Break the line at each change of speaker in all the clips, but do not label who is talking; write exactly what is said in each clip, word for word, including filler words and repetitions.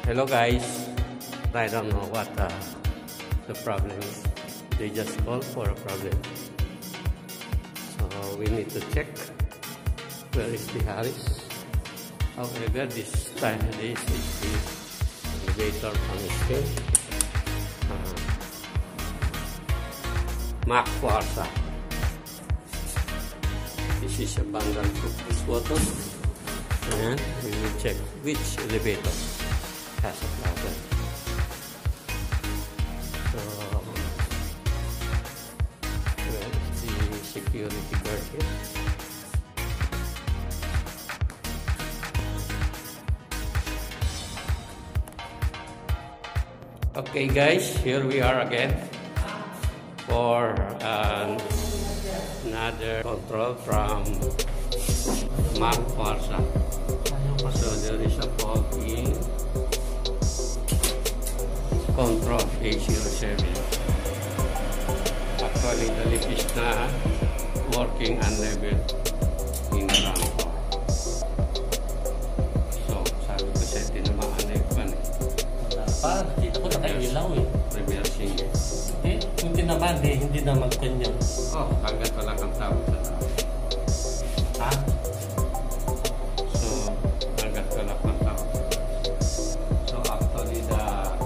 Hello guys, I don't know what uh, the problem is. They just call for a problem. So we need to check where is the Harris. However, this time this is the elevator function. Uh, Mac Warsa. This is a bundle of this photo. And we will check which elevator has a problem. So, where is the security guard here? Okay guys, here we are again for uh, another control from Mac Warsa. So there is a fault in control A zero seven. Actually, the lift is not working unleveled in ground floor. So, sabi ko siya, tinamaan na yung pan.
Wala pa, nakita ko nakailaw eh.
Reversing eh.
Eh, hindi naman eh, hindi naman ganyan.
Oh, hanggat wala kang tawag sa tao.
Ha?
So, hanggat wala kang tawag. So, actually, the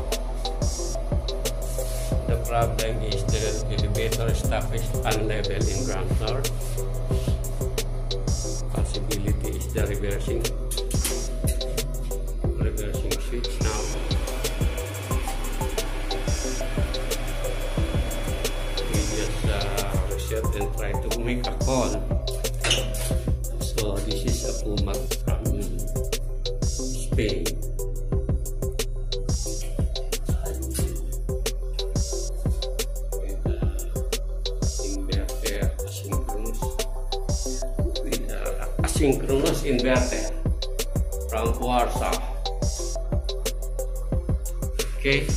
the problem is the elevator stop is unlevel in ground floor. Possibility is the reversing reversing switch now. We just uh, reset and try to make a call. So this is a Puma from Spain. Synchronous inverter from Warsaw. Okay.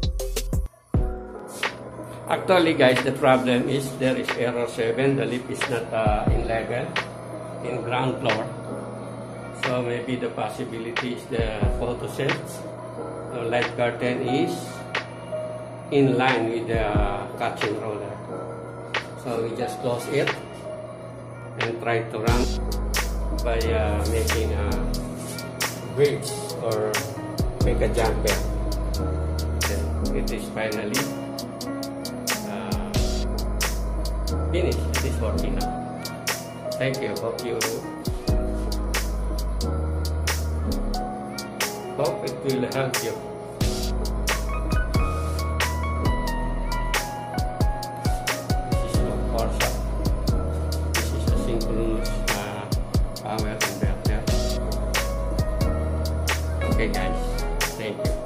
Actually, guys, the problem is there is error seven. The lift is not uh, in level in ground floor. So maybe the possibility is the photo set. The light curtain is in line with the catching roller. So we just close it and try to run by uh, making a bridge or make a jumper. Then it is finally uh, finished. It is working now. Thank you. Hope you hope it will help you. This is of course this is a synchronous power inverter. Okay guys, thank you.